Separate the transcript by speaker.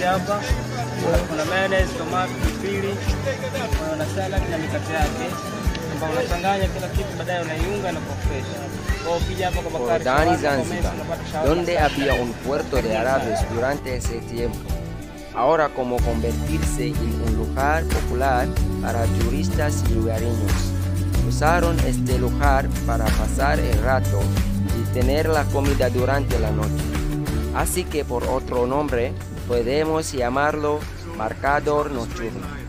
Speaker 1: hapa. Kuna mayonnaise, tomato, pilipili, kuna salad na mikate yake. Ambao unachanganya kila kitu baadaye unaiunga na fresh. Kwa ukija hapa kwa Bakari
Speaker 2: Jordani, Zanzibar, donde había un puerto de árabes durante ese tiempo. Ahora como convertirse en un lugar popular para turistas y lugareños. Usaron este lugar para pasar el rato y tener la comida durante la noche. Así que por otro nombre podemos llamarlo Marcador Nocturno.